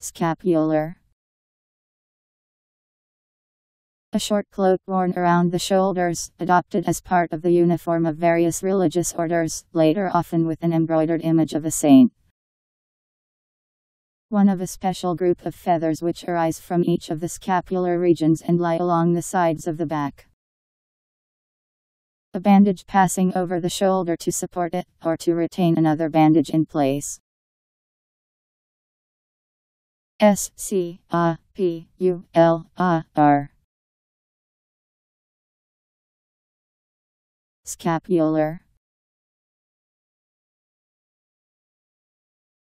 Scapular. A short cloak worn around the shoulders, adopted as part of the uniform of various religious orders, later often with an embroidered image of a saint. One of a special group of feathers which arise from each of the scapular regions and lie along the sides of the back. A bandage passing over the shoulder to support it, or to retain another bandage in place. Scapular. Scapular.